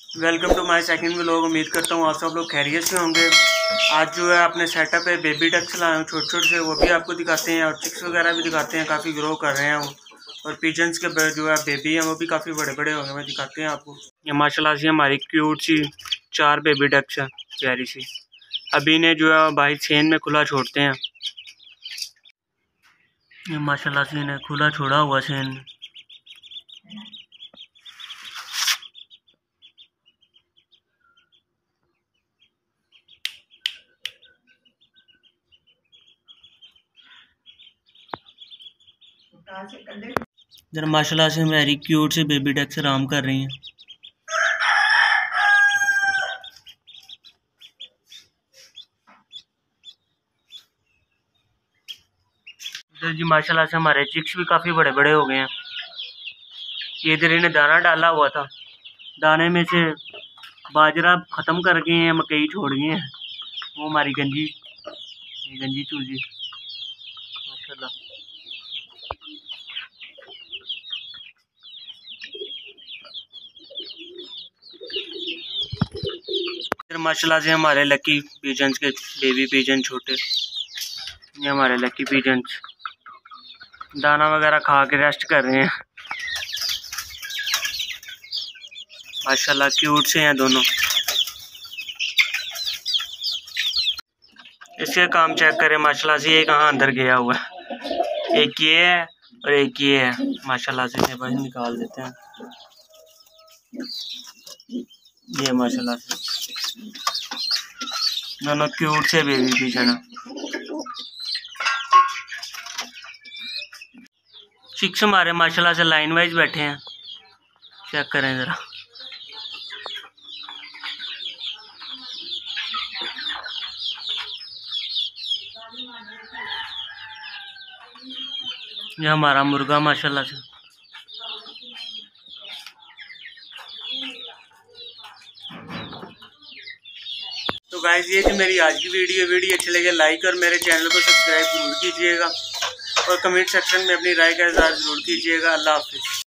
Welcome to my second vlog. उम्मीद करता हूँ आप सब लोग खैरियत से होंगे। आज जो है अपने सेटअप पे बेबी डक्स लाए हैं छोटे छोटे से, वो भी आपको दिखाते हैं और चिक्स वगैरह भी दिखाते हैं। काफ़ी ग्रो कर रहे हैं वो, और पिजन्स के जो है बेबी हैं वो भी काफ़ी बड़े बड़े होंगे, मैं दिखाते हैं आपको। ये माशाल्लाह से हमारी क्यूट सी 4 बेबी डक्स हैं, प्यारी सी। अभी इन्हें जो है बाहर सेन में खुला छोड़ते हैं। ये माशाल्लाह से इन्हें खुला छोड़ा हुआ सेन में। इधर माशाल्लाह से हमारी क्यूट से बेबी डक्स आराम कर रही हैं। इधर जी माशाल्लाह से हमारे चिक्स भी काफ़ी बड़े बड़े हो गए हैं। ये इधर इन्हें दाना डाला हुआ था, दाने में से बाजरा ख़त्म कर गए हैं, मकई छोड़ गए हैं। वो हमारी गंजी, ये गंजी चूजी माशाल्लाह। इधर माशाल्लाह से हमारे लकी पिजन्स के बेबी पिजन छोटे, ये हमारे लकी पिजन्स दाना वगैरह खा के रेस्ट कर रहे हैं। माशाल्लाह क्यूट से हैं दोनों। इसके काम चेक करें माशाल्लाह से, ये कहाँ अंदर गया हुआ है। एक ये है और एक ये है। माशाल्लाह से इसे बाहर निकाल देते हैं। ये माशाल्लाह से दोनों क्यूट से बेबी पिजन है। चिक्स हमारे माशाल्लाह से लाइन वाइज बैठे हैं, चेक करें ज़रा। ये हमारा मुर्गा माशाल्लाह से। तो गाइस ये थी मेरी आज की वीडियो अच्छी लगे लाइक और मेरे चैनल को सब्सक्राइब जरूर कीजिएगा और कमेंट सेक्शन में अपनी राय का इज़हार जरूर कीजिएगा। अल्लाह हाफिज़।